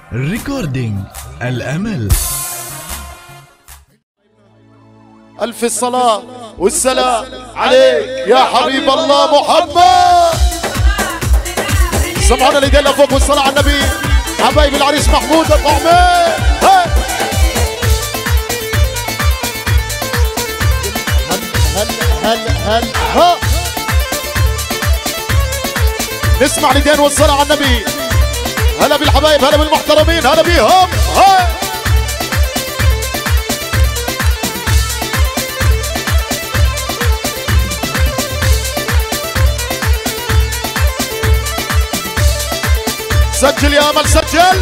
ريكوردينج الأمل. ألف الصلاة والسلام عليك يا حبيب الله محمد. سمعنا اللي دلنا فوق والصلاة على النبي. حبايب العريس محمود الطعمي. هل ها نسمع لدين والصلاة على النبي. هلا بالحبايب، هلا بالمحترمين، هلا بيهم. سجل يا امل سجل.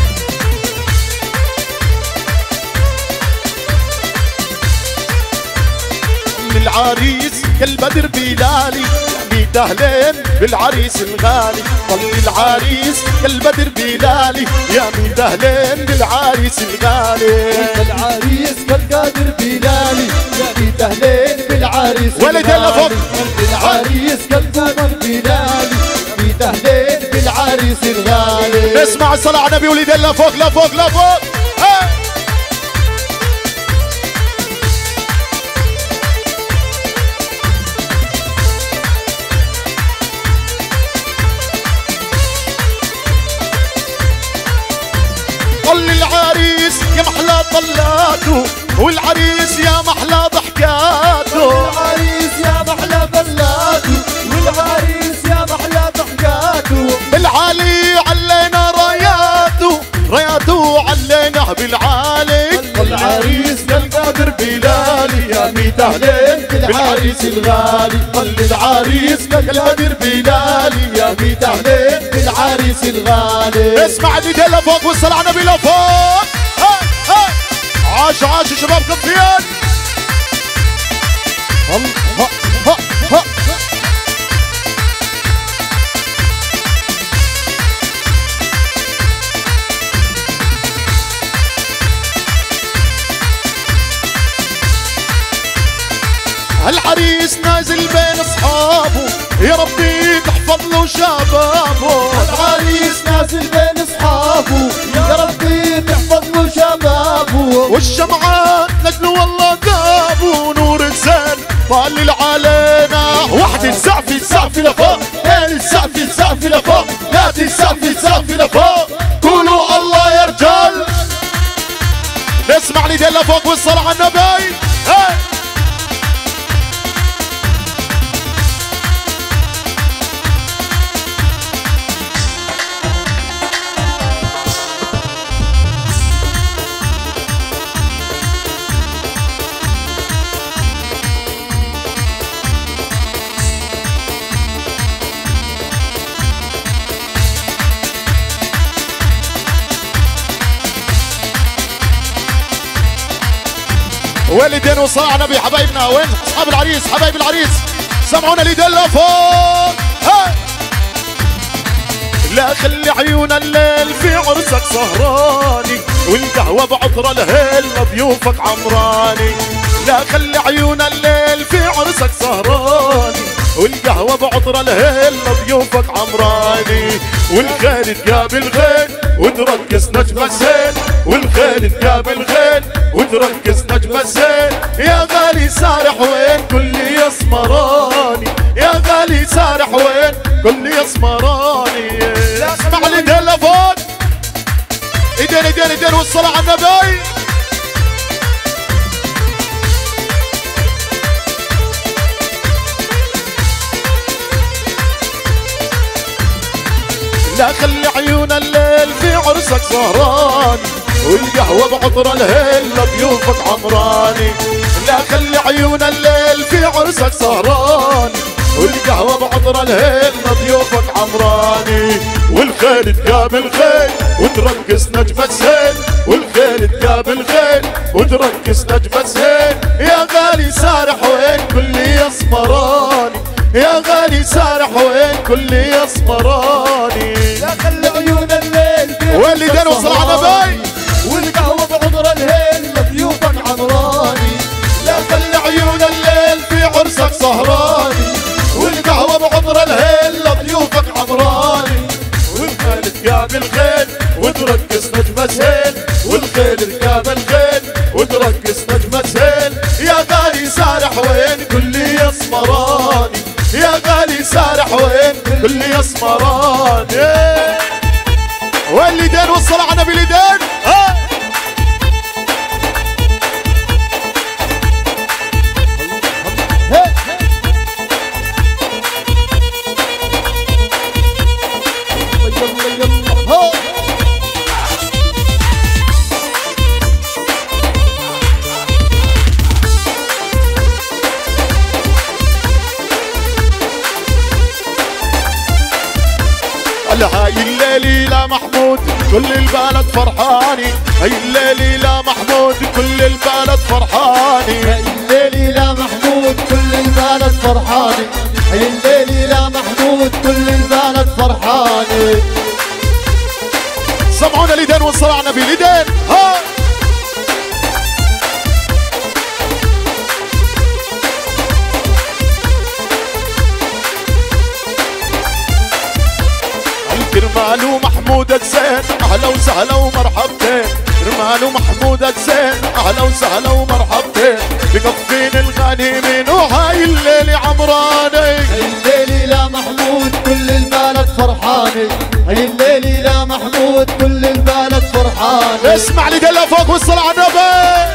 للعريس كالبدر بلالي دهلين بالعريس الغالي. طل العريس كالبدر بلالي يا دهلين بالعريس الغالي. العريس كالقادر بلالي يا دهلين بالعريس ولد لفوق. العريس كالقادر بلالي يا دهلين بالعريس الغالي. اسمع الصلاة على النبي ولد لفوق لفوق لفوق. طل العريس يا محلى طلاته، والعريس يا محلى ضحكاته. العريس يا محلى طلاته، والعريس يا محلى ضحكاته. بالعالي علينا راياته، راياته علينا بالعالي. العريس كالقادر بلالي يا دهلين بالعريس الغالي. طل العريس كالقادر بلالي يا دهلين بالعريس الغالي. اسمع اللي دل فوق والصلاة على النبي لفوق. عاش عاش شباب كفيان. العريس نازل بين اصحابه، يا ربي تحفظ له شبابه. العريس نازل بين اصحابه، يا ربي تحفظ له شبابه. والشمعات نجل والله جابوا نور الزين طالع علينا. وحدة السقف السقف لفوق، ثاني السقف السقف لفوق، ثالث السقف السقف لفوق. قولوا الله يا رجال. نسمع لي دل فوق والصلاة على النبي. والدين وصاع نبي حبايبنا. وين اصحاب العريس حبايب العريس؟ سمعونا اللي دل فوق. لا خلي عيون الليل في عرسك سهراني، والقهوة بعطر الهيل ضيوفك عمراني. لا خلي عيون الليل في عرسك سهراني، والقهوة بعطر الهيل ضيوفك عمراني. والخيل تقابل غير وترقص نجم الزين، والخيل تقابل غير وترقص نجم الزين. يا غالي سارح وين كل يسمراني، يا غالي سارح وين كل يسمراني. اسمع لي تلفون. ايدين ايدين ايدين والصلاة على النبي. لا خلي عيون الليل في عرسك سهراني، والقهوة بعطر الهيل لضيوفك عمراني. لا خلي عيون الليل في عرسك سهراني، والقهوة بعطر الهيل لضيوفك عمراني. والخيل تقابل خيل وترقص نجم الزين، والخيل تقابل خيل وترقص نجم الزين. يا غالي سارح وين كل يسمراني، يا غالي سارح وين كل يسمراني. لا خلي عيون الليل والدين وصل على نبي، والقهوة بعطر الهيل لضيوفك عمراني. لا خلي عيون الليل في عرسك سهراني، والقهوة بعطر الهيل لضيوفك عمراني. والخيل تقابل خيل وترقص الخيل ركاب الخيل وترقص نجمة سيل. يا غالي سارح وين كل يسمراني، يا غالي سارح وين كل يسمراني. والليدين والصلاة على النبي ليدين. هاي الليلة لا محمود كل البلد فرحاني، هاي الليلة لا محمود كل البلد فرحاني، هاي الليلة لا محمود كل البلد فرحاني، هاي الليلة لا محمود كل البلد فرحاني. سمعونا ليدين والصلاة على النبي ليدين. ها كرمال ومحمود زين اهلا وسهلا ومرحبتين، كرمال ومحمود زين اهلا وسهلا ومرحبتين. بكفين الغنيمين وهاي الليلة عمراني، هاي الليلة لا محمود كل البلد فرحاني، هاي الليلة لا محمود كل البلد فرحاني. اسمع لي دلة فوق والصلاة على النبي.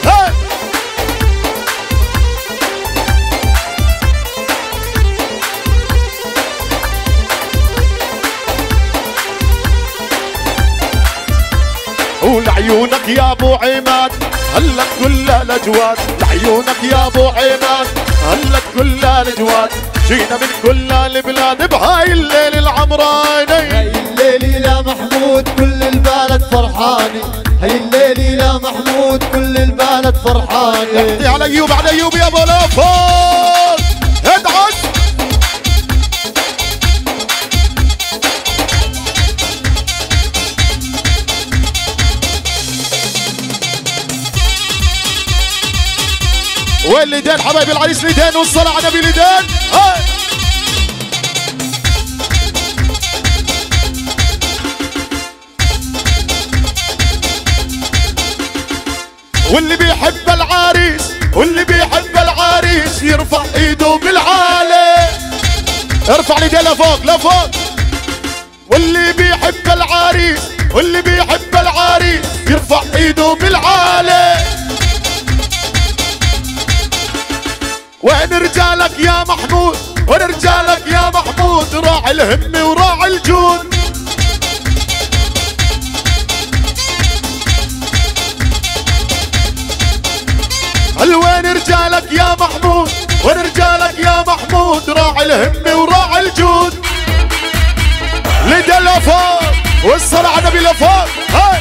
ولعيونك يا ابو عماد هلك كل الاجواد، لعيونك يا ابو عماد هلك كل الاجواد. جينا من كل البلاد بهاي الليل العمراني، هاي الليلة لا محمود كل البلد فرحاني، هاي الليلة لا محمود كل البلد فرحاني. احكي على ايوب على ايوب يا ابو لافوز ادعس. وين ليدين حبايبي العريس ليدين والصلاة على النبي ليدين. هاي واللي بيحب العريس واللي بيحب العريس يرفع ايده بالعالي. ارفع ليدين لفوق لفوق. واللي بيحب العريس واللي بيحب العريس يرفع ايده بالعالي. وين رجالك يا محمود وين رجالك يا محمود، راعي الهمة وراعي الجود. هل وين رجالك يا محمود وين رجالك يا محمود، راعي الهمة وراعي الجود. لدى لفوق والصلاة على النبي لفوق. هاي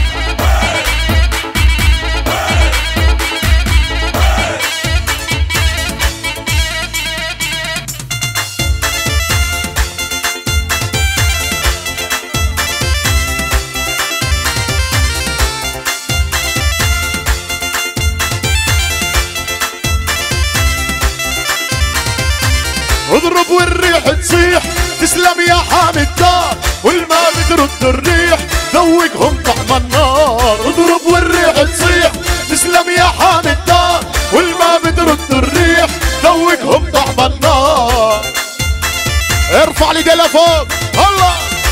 اضرب والريح تصيح تسلم يا حامي الدار، والما بترد الريح ذوقهم طعم النار. اضرب والريح تصيح تسلم يا حامي الدار، والما بترد الريح ذوقهم طعم النار. ارفع لي دلة فوق الله.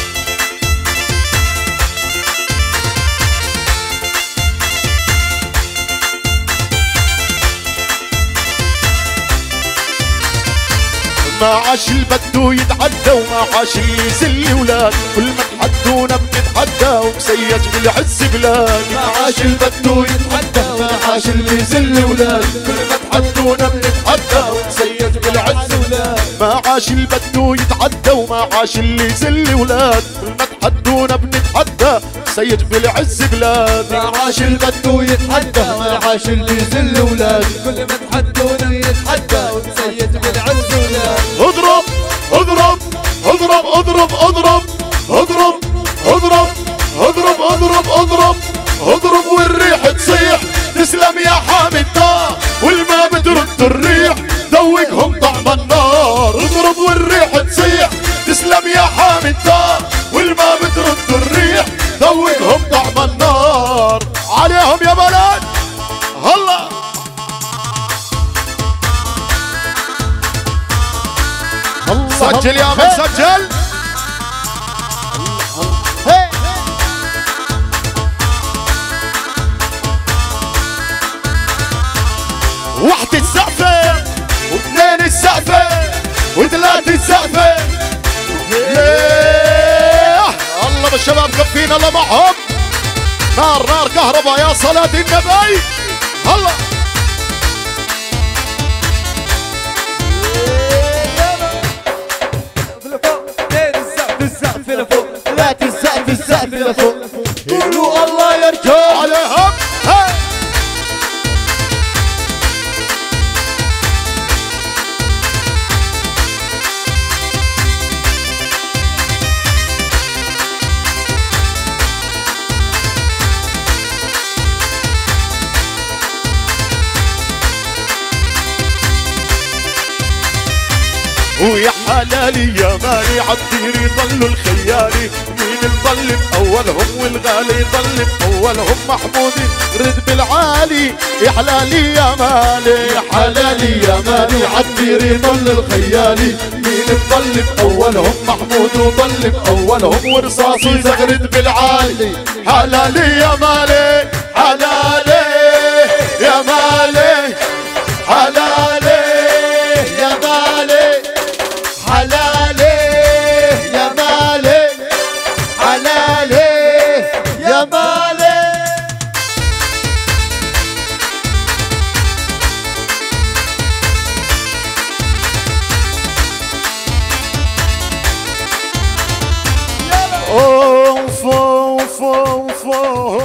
ما عاش البدو يتعدى وما عاش اللي يزل ولاد، كل ما تحدونا بنتحدى ومسيج بالعز بلاد. ما عاش البدو يتعدى ما عاش اللي يزل ولاد، كل ما تحدونا بنتحدى ومسيج بالعز بلاد. ما عاش البدو يتعدى وما عاش اللي يزل ولاد، كل ما تحدونا بنتحدى ومسيج بالعز بلاد. ما عاش البدو يتحدى ما عاش اللي يزل ولاد، كل ما تحدونا يتحدى ومسيج بالعز ولاد. اضرب اضرب اضرب اضرب اضرب اضرب اضرب اضرب اضرب اضرب اضرب والريح تصيح تسلم يا حامي الدار، والما بترد الريح ذوقهم طعم النار. اضرب والريح تصيح تسلم يا حامي الدار، والما بترد الريح ذوقهم طعم النار. عليهم يا بلد هلا. سجل يا من سجل. واحد السقفة واثنين السقفة وثلاثة السقفة. الله بالشباب كفين الله معهم. نار نار كهرباء يا صلاة النبي هلا. السقف لفوق ثلاثة السقف لفوق. قولوا الله يرجع عليهم. ويا حلالي يا مالي عالدير يضلوا الخيالي. مين الظل بأولهم والغالي يضل بأولهم محمودي رد بالعالي. يا حلالي يا مالي يا حلالي يا مالي عالدير يضل الخيالي. مين الظل بأولهم محمود وضل بأولهم ورصاص يزغرد بالعالي. حلالي يا مالي حلالي يا مالي حلالي يا مالي حلالي يا مالي حلالي يا مالي. اوف اوف اوف